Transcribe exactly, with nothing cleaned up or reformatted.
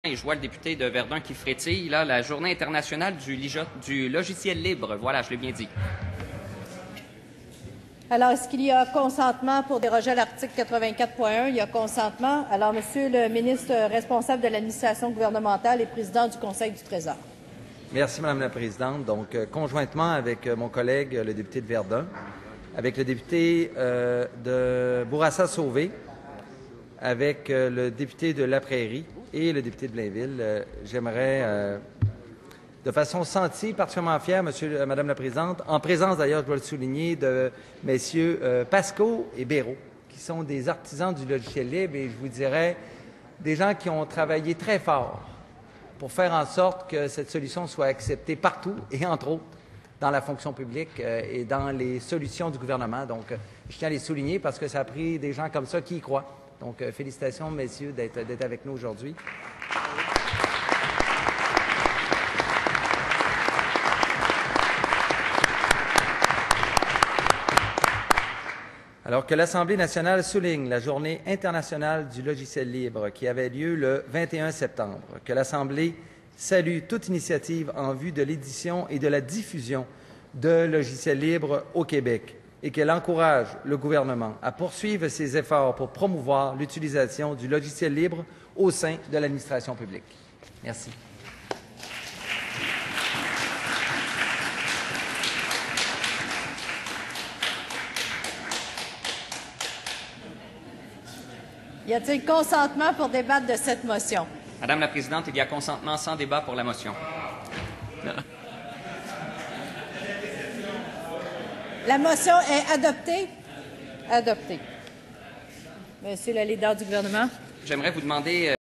Et je vois le député de Verdun qui frétille, là, la journée internationale du, du logiciel libre. Voilà, je l'ai bien dit. Alors, est-ce qu'il y a consentement pour déroger à l'article quatre-vingt-quatre point un? Il y a consentement. Alors, Monsieur le ministre responsable de l'administration gouvernementale et président du Conseil du Trésor. Merci, Madame la Présidente. Donc, euh, conjointement avec euh, mon collègue, le député de Verdun, avec le député euh, de Bourassa-Sauvé, avec euh, le député de La Prairie et le député de Blainville, euh, j'aimerais, euh, de façon sentie, particulièrement fière, Monsieur, euh, Madame la Présidente, en présence d'ailleurs, je dois le souligner, de messieurs euh, Pasco et Béraud, qui sont des artisans du logiciel libre et je vous dirais des gens qui ont travaillé très fort pour faire en sorte que cette solution soit acceptée partout et entre autres dans la fonction publique euh, et dans les solutions du gouvernement. Donc, euh, je tiens à les souligner parce que ça a pris des gens comme ça qui y croient. Donc, euh, félicitations, messieurs, d'être d'être avec nous aujourd'hui. Alors que l'Assemblée nationale souligne la Journée internationale du logiciel libre qui avait lieu le vingt et un septembre, que l'Assemblée salue toute initiative en vue de l'édition et de la diffusion de logiciels libres au Québec et qu'elle encourage le gouvernement à poursuivre ses efforts pour promouvoir l'utilisation du logiciel libre au sein de l'administration publique. Merci. Y a-t-il consentement pour débattre de cette motion? Madame la Présidente, il y a consentement sans débat pour la motion. La motion est adoptée. Adoptée. Monsieur le leader du gouvernement. J'aimerais vous demander...